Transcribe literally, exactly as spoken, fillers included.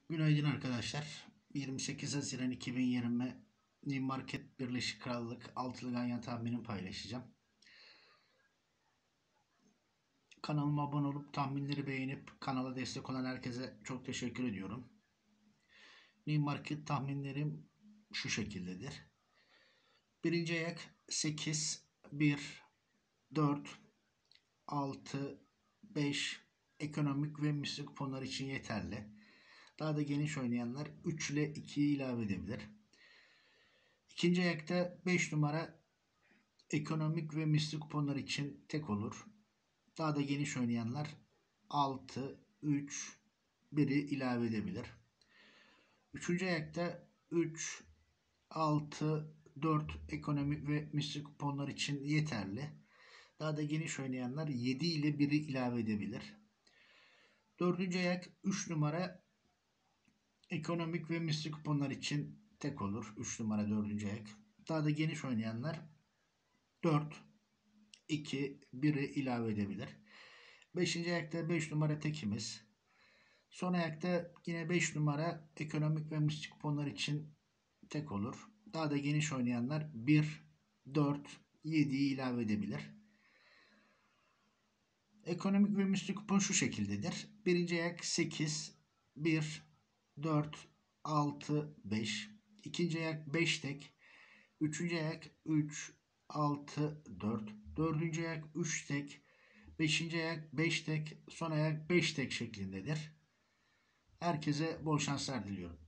Günaydın arkadaşlar. yirmi sekiz Haziran iki bin yirmi New Market Birleşik Krallık altılı ganyan tahminimi paylaşacağım. Kanalıma abone olup tahminleri beğenip kanala destek olan herkese çok teşekkür ediyorum. New Market tahminlerim şu şekildedir. Birinci ayak sekiz, bir, dört, altı, beş ekonomik ve misli kuponlar için yeterli. Daha da geniş oynayanlar üç ile ikiyi ilave edebilir. İkinci ayakta beş numara ekonomik ve misli kuponlar için tek olur. Daha da geniş oynayanlar altı, üç, biri ilave edebilir. Üçüncü ayakta üç, altı, dört ekonomik ve misli kuponlar için yeterli. Daha da geniş oynayanlar yedi ile biri ilave edebilir. Dördüncü ayak üç numara ekonomik ve misli kuponlar için tek olur. üç numara dördüncü ayak. Daha da geniş oynayanlar dört, iki, biri ilave edebilir. beşinci ayakta beş numara tekimiz. Son ayakta yine beş numara ekonomik ve misli kuponlar için tek olur. Daha da geniş oynayanlar bir, dört, yediyi ilave edebilir. Ekonomik ve misli kupon şu şekildedir. Birinci ayak sekiz, bir, dört, altı, beş. İkinci ayak beş tek. Üçüncü ayak üç, altı, dört. Dördüncü ayak üç tek. Beşinci ayak beş tek. Son ayak beş tek şeklindedir. Herkese bol şanslar diliyorum.